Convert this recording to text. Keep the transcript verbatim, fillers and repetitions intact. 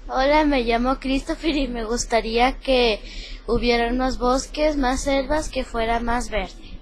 Hola, me llamo Christopher y me gustaría que hubieran más bosques, más selvas, que fuera más verde.